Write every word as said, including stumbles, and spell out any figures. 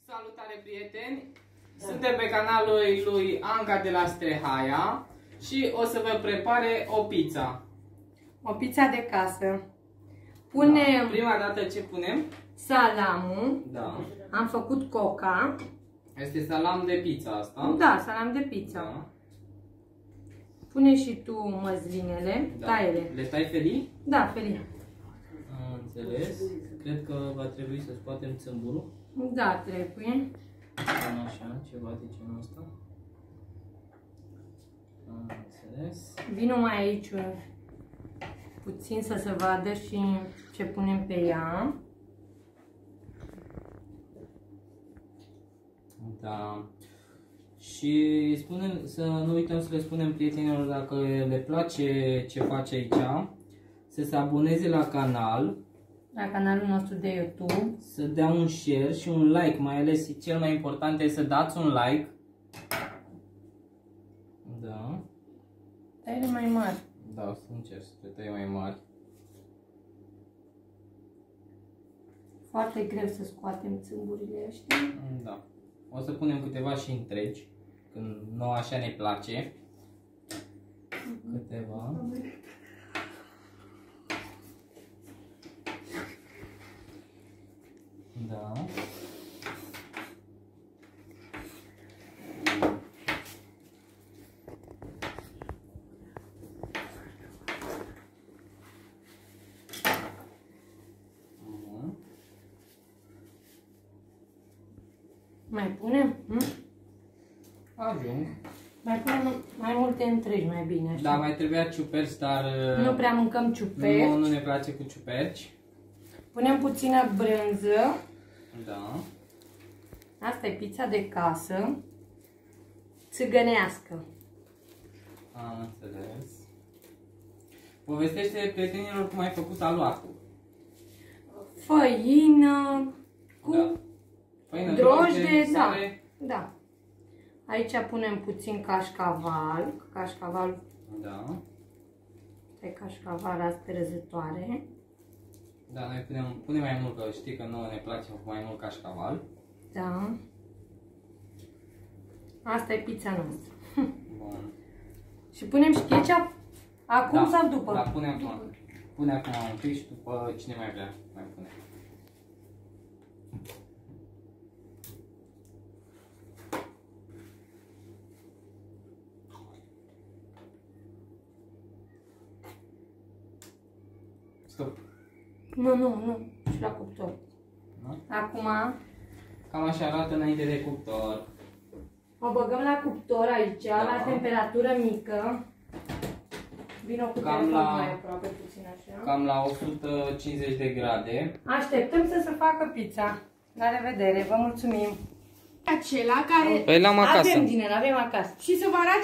Salutare, prieteni! Suntem pe canalul lui Anca de la Strehaia și o să vă prepare o pizza. O pizza de casă. Punem Da. Prima dată ce punem? salamul. Da. Am făcut coca. Este salam de pizza asta. Da, salam de pizza. Da. Pune și tu măslinele, Da. taie-le. Le tai felii? Da, felii. Am înțeles. Cred că va trebui să scoatem țâmburul. Da, trebuie. Cam așa, ceva de genul ăsta. Am înțeles. Vino mai aici puțin să se vadă și ce punem pe ea. Da. Și spunem, să nu uităm să le spunem prietenilor dacă le place ce face aici, să se aboneze la canal, La canalul nostru de YouTube. să dea un share și un like, mai ales cel mai important este să dați un like. Da. Taie mai mari. Da, o să încerc să le tai mai mari. Foarte greu să scoatem țâmburile ăștia. Da. O să punem câteva și întregi, când nouă așa ne place. Câteva. Da. Bun. Mai punem? Hm? Ajung. Mai punem mai multe întregi, mai bine așa. Da, mai trebuia ciuperci, dar Nu prea mâncăm ciuperci. nu, nu ne place cu ciuperci. Punem puțină brânză. Da. Asta e pizza de casă. Țigănească. Am înțeles. Povestește prietenilor cum ai făcut aluatul. Făină cu Da. Făină, drojde, da. sare. Da. Aici punem puțin cașcaval. Cașcaval, Da. e cașcaval asperezătoare. Da, noi punem, punem mai mult, că știi că nouă ne place cu mai mult cașcaval. Da. Asta e pizza noastră. Bun. Și punem și ketchup acum Da, sau după? Da, pune acum. Pune acum un pic și după cine mai vrea mai pune. Stop. Nu, nu, nu. Și la cuptor. Da? Acum Cam așa arată înainte de cuptor. o băgăm la cuptor aici, Da. la temperatură mică. Vino cu Cam telefonul la- mai aproape puțin așa. Cam la o sută cincizeci de grade. Așteptăm să se facă pizza. La revedere, vă mulțumim. Acela care Păi l-am acasă. Avem din el, avem acasă. și să vă arate